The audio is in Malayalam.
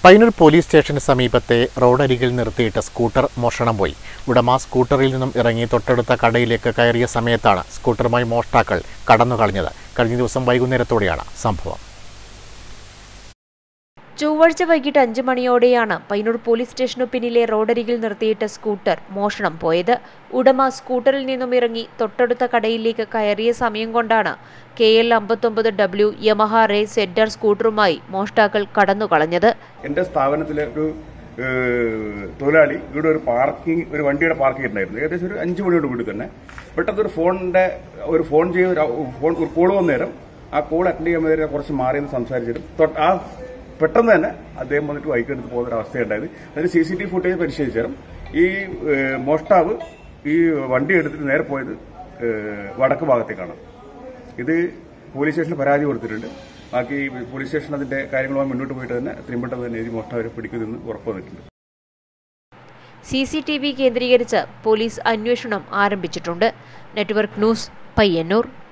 പയ്യന്നൂർ പോലീസ് സ്റ്റേഷന് സമീപത്തെ റോഡരികിൽ നിർത്തിയിട്ട് സ്കൂട്ടർ മോഷണം പോയി. ഉടമ സ്കൂട്ടറിൽ നിന്നും ഇറങ്ങി തൊട്ടടുത്ത കടയിലേക്ക് കയറിയ സമയത്താണ് സ്കൂട്ടറുമായി മോഷ്ടാക്കൾ കടന്നുകളഞ്ഞത്. കഴിഞ്ഞ ദിവസം വൈകുന്നേരത്തോടെയാണ് സംഭവം. ചൊവ്വാഴ്ച വൈകിട്ട് 5 മണിയോടെയാണ് പയ്യന്നൂർ പോലീസ് സ്റ്റേഷനു പിന്നിലെ റോഡരികിൽ നിർത്തിയിട്ട സ്കൂട്ടർ മോഷണം പോയത്. ഉടമ സ്കൂട്ടറിൽ നിന്നും ഇറങ്ങി തൊട്ടടുത്ത കടയിലേക്ക് കയറിയ സമയം കൊണ്ടാണ് KL 59W Yamaha Ray ZR സ്കൂട്ടറുമായി മോഷ്ടാക്കൾ കടന്നുകളഞ്ഞത്. എൻ്റെ സ്ഥാപനത്തിലെ ഒരു തൊഴിലാളി ഇവിടെ ഒരു വണ്ടിയുടെ പാർക്കിംഗ് ഉണ്ടായിരുന്നു. ഏകദേശം ഒരു 5 മണിയോട് കൂടി തന്നെ പെട്ടെന്ന് ഒരു കോൾ വന്നേരം ആ കോൾ അറ്റൻഡ് ചെയ്യാൻ വേണ്ടി കുറച്ച് മാറിയെന്ന് സംസാരിച്ചിട്ടും ആ പെട്ടെന്ന് തന്നെ അദ്ദേഹം വന്നിട്ട് ബൈക്കെടുത്ത് പോകുന്ന ഒരു അവസ്ഥയുണ്ടായത്. അതിന് CCTV ഫുട്ടേജ് പരിശോധിച്ചാലും ഈ മോഷ്ടാവ് ഈ വണ്ടി എടുത്തിട്ട് നേരെ പോയത് വടക്ക് ഭാഗത്തേക്കാണ്. ഇത് പോലീസ് സ്റ്റേഷനിൽ പരാതി കൊടുത്തിട്ടുണ്ട്. ബാക്കി പോലീസ് സ്റ്റേഷൻ അതിന്റെ കാര്യങ്ങളുമായി മുന്നോട്ട് പോയിട്ട് തന്നെ എത്രയും തന്നെ ഈ മോഷ്ടാവരെ പിടിക്കുമെന്ന് ഉറപ്പ് വന്നിട്ടുണ്ട്. CCTV കേന്ദ്രീകരിച്ച് പോലീസ് അന്വേഷണം ആരംഭിച്ചിട്ടുണ്ട്. Network news, Payyanur.